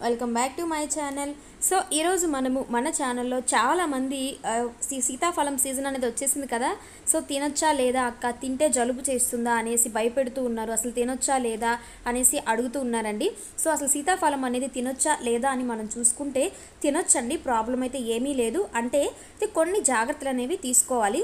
Welcome back to my channel. So ఈరోజు మనము మన ఛానల్లో చాలామంది సీతాఫలం సీజన్ అనేది వచ్చేసింది కదా, సో తినొచ్చా లేదా అక్క, తింటే జలుబు చేస్తుందా అనేసి భయపెడుతూ ఉన్నారు. అసలు తినొచ్చా లేదా అనేసి అడుగుతూ ఉన్నారండి. సో అసలు సీతాఫలం అనేది తినొచ్చా లేదా అని మనం చూసుకుంటే తినొచ్చండి, ప్రాబ్లం అయితే ఏమీ లేదు. అంటే కొన్ని జాగ్రత్తలు అనేవి తీసుకోవాలి.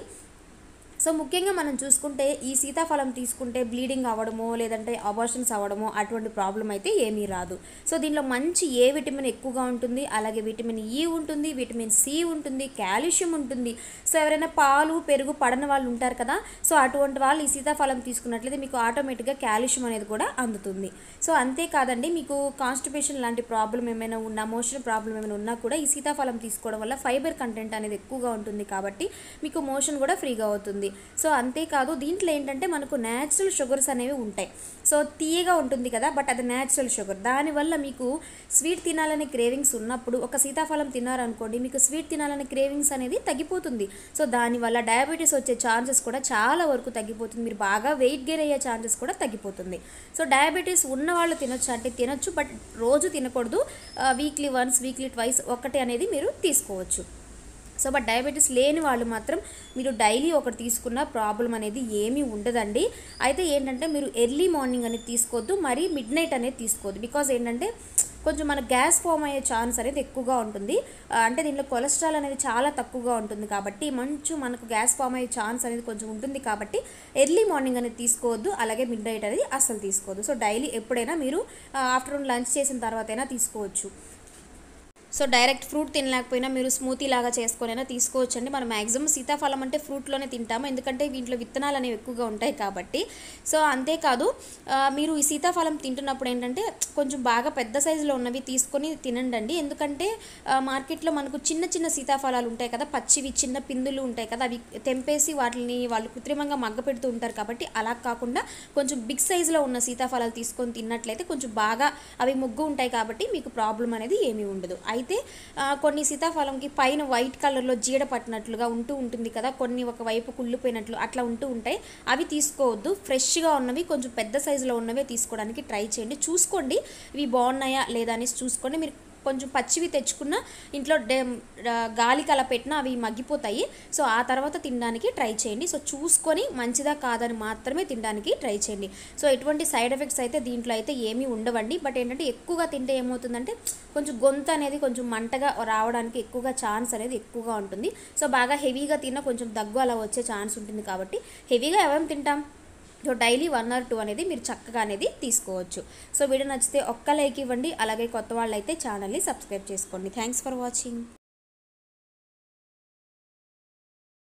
సో ముఖ్యంగా మనం చూసుకుంటే ఈ సీతాఫలం తీసుకుంటే బ్లీడింగ్ అవ్వడమో లేదంటే అబార్షన్స్ అవ్వడమో అటువంటి ప్రాబ్లం అయితే ఏమీ రాదు. సో దీనిలో మంచి ఏ విటమిన్ ఎక్కువగా ఉంటుంది, అలాగే విటమిన్ ఈ ఉంటుంది, విటమిన్ సి ఉంటుంది, కాల్షియం ఉంటుంది. సో ఎవరైనా పాలు పెరుగు పడని వాళ్ళు ఉంటారు కదా, సో అటువంటి వాళ్ళు ఈ సీతాఫలం తీసుకున్నట్లయితే మీకు ఆటోమేటిక్గా కాల్షియం అనేది కూడా అందుతుంది. సో అంతేకాదండి, మీకు కాన్స్టిపేషన్ లాంటి ప్రాబ్లం ఏమైనా ఉన్నా, మోషన్ ప్రాబ్లం ఏమైనా ఉన్నా కూడా ఈ సీతాఫలం తీసుకోవడం వల్ల ఫైబర్ కంటెంట్ అనేది ఎక్కువగా ఉంటుంది కాబట్టి మీకు మోషన్ కూడా ఫ్రీగా అవుతుంది. సో అంతేకాదు, దీంట్లో ఏంటంటే మనకు న్యాచురల్ షుగర్స్ అనేవి ఉంటాయి. సో తీయగా ఉంటుంది కదా, బట్ అది న్యాచురల్ షుగర్. దానివల్ల మీకు స్వీట్ తినాలనే క్రేవింగ్స్ ఉన్నప్పుడు ఒక సీతాఫలం తిన్నారనుకోండి, మీకు స్వీట్ తినాలనే క్రేవింగ్స్ అనేది తగ్గిపోతుంది. సో దానివల్ల డయాబెటీస్ వచ్చే ఛాన్సెస్ కూడా చాలా వరకు తగ్గిపోతుంది. మీరు బాగా వెయిట్ గెయిన్ అయ్యే ఛాన్సెస్ కూడా తగ్గిపోతుంది. సో డయాబెటీస్ ఉన్న వాళ్ళు తినొచ్చు అంటే తినొచ్చు, బట్ రోజు తినకూడదు. వీక్లీ వన్స్, వీక్లీ ట్వైస్ ఒకటి అనేది మీరు తీసుకోవచ్చు. సో బట్ డయాబెటీస్ లేని వాళ్ళు మాత్రం మీరు డైలీ ఒకటి తీసుకున్న ప్రాబ్లం అనేది ఏమీ ఉండదండి. అయితే ఏంటంటే మీరు ఎర్లీ మార్నింగ్ అనేది తీసుకోవద్దు, మరి మిడ్ నైట్ అనేది తీసుకోవద్దు. బికాజ్ ఏంటంటే కొంచెం మన గ్యాస్ ఫామ్ అయ్యే ఛాన్స్ అనేది ఎక్కువగా ఉంటుంది. అంటే దీంట్లో కొలెస్ట్రాల్ అనేది చాలా తక్కువగా ఉంటుంది కాబట్టి మనకు గ్యాస్ ఫామ్ అయ్యే ఛాన్స్ అనేది కొంచెం ఉంటుంది కాబట్టి ఎర్లీ మార్నింగ్ అనేది తీసుకోవద్దు, అలాగే మిడ్ నైట్ అనేది అస్సలు తీసుకోవద్దు. సో డైలీ ఎప్పుడైనా మీరు ఆఫ్టర్నూన్ లంచ్ చేసిన తర్వాత అయినా తీసుకోవచ్చు. సో డైరెక్ట్ ఫ్రూట్ తినలేకపోయినా మీరు స్మూతీ లాగా చేసుకొనైనా తీసుకోవచ్చండి. మనం మ్యాక్సిమం సీతాఫలం అంటే ఫ్రూట్లోనే తింటాము, ఎందుకంటే దీంట్లో విత్తనాలు అనేవి ఎక్కువగా ఉంటాయి కాబట్టి. సో అంతేకాదు, మీరు ఈ సీతాఫలం తింటున్నప్పుడు ఏంటంటే కొంచెం బాగా పెద్ద సైజులో ఉన్నవి తీసుకొని తినండి. ఎందుకంటే మార్కెట్లో మనకు చిన్న చిన్న సీతాఫలాలు ఉంటాయి కదా, పచ్చివి చిన్న పిందులు ఉంటాయి కదా, అవి తెంపేసి వాటిని వాళ్ళు కృత్రిమంగా మగ్గ పెడుతూ ఉంటారు కాబట్టి అలా కాకుండా కొంచెం బిగ్ సైజులో ఉన్న సీతాఫలాలు తీసుకొని తిన్నట్లయితే కొంచెం బాగా అవి ముగ్గు ఉంటాయి కాబట్టి మీకు ప్రాబ్లం అనేది ఏమీ ఉండదు. అయితే కొన్ని సీతాఫలంకి పైన వైట్ కలర్లో జీడ పట్టినట్లుగా ఉంటుంది కదా, కొన్ని ఒకవైపు కుళ్ళిపోయినట్లు అట్లా ఉంటాయి. అవి తీసుకోవద్దు. ఫ్రెష్గా ఉన్నవి కొంచెం పెద్ద సైజులో ఉన్నవే తీసుకోవడానికి ట్రై చేయండి. చూసుకోండి ఇవి బాగున్నాయా లేదా అనేసి చూసుకోండి. మీరు కొంచెం పచ్చివి తెచ్చుకున్న ఇంట్లో గాలికి అలా పెట్టినా అవి మగ్గిపోతాయి. సో ఆ తర్వాత తినడానికి ట్రై చేయండి. సో చూసుకొని మంచిదా కాదని మాత్రమే తినడానికి ట్రై చేయండి. సో ఎటువంటి సైడ్ ఎఫెక్ట్స్ అయితే దీంట్లో అయితే ఏమీ ఉండవండి. బట్ ఏంటంటే ఎక్కువగా తింటే ఏమవుతుందంటే కొంచెం గొంతు అనేది కొంచెం మంటగా రావడానికి ఎక్కువగా ఛాన్స్ అనేది ఎక్కువగా ఉంటుంది. సో బాగా హెవీగా తిన్నా కొంచెం దగ్గు అలా వచ్చే ఛాన్స్ ఉంటుంది కాబట్టి హెవీగా ఎవరేం తింటాం. సో డైలీ 1 or 2 అనేది మీరు చక్కగా అనేది తీసుకోవచ్చు. సో వీడియో నచ్చితే ఒక్క లైక్ ఇవ్వండి, అలాగే కొత్త వాళ్ళు అయితే ఛానల్ని సబ్స్క్రైబ్ చేసుకోండి. Thanks for watching.